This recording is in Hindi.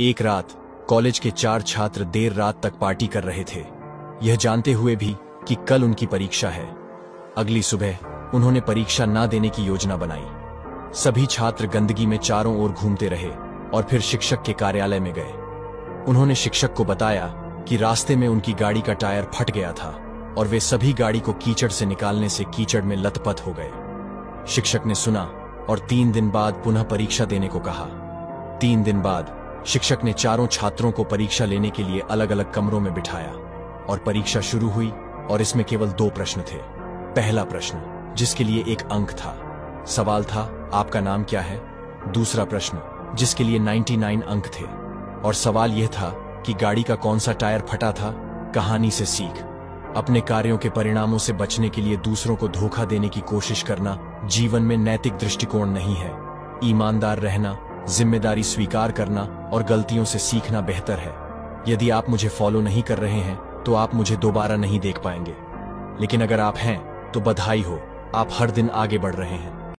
एक रात कॉलेज के 4 छात्र देर रात तक पार्टी कर रहे थे, यह जानते हुए भी कि कल उनकी परीक्षा है। अगली सुबह उन्होंने परीक्षा ना देने की योजना बनाई। सभी छात्र गंदगी में चारों ओर घूमते रहे और फिर शिक्षक के कार्यालय में गए। उन्होंने शिक्षक को बताया कि रास्ते में उनकी गाड़ी का टायर फट गया था और वे सभी गाड़ी को कीचड़ से निकालने से कीचड़ में लथपथ हो गए। शिक्षक ने सुना और 3 दिन बाद पुनः परीक्षा देने को कहा। 3 दिन बाद शिक्षक ने चारों छात्रों को परीक्षा लेने के लिए अलग अलग कमरों में बिठाया और परीक्षा शुरू हुई और इसमें केवल 2 प्रश्न थे। पहला प्रश्न, जिसके लिए 1 अंक था, सवाल था आपका नाम क्या है। दूसरा प्रश्न, जिसके लिए 99 अंक थे और सवाल यह था कि गाड़ी का कौन सा टायर फटा था। कहानी से सीख, अपने कार्यों के परिणामों से बचने के लिए दूसरों को धोखा देने की कोशिश करना जीवन में नैतिक दृष्टिकोण नहीं है। ईमानदार रहना, जिम्मेदारी स्वीकार करना और गलतियों से सीखना बेहतर है। यदि आप मुझे फॉलो नहीं कर रहे हैं तो आप मुझे दोबारा नहीं देख पाएंगे, लेकिन अगर आप हैं तो बधाई हो, आप हर दिन आगे बढ़ रहे हैं।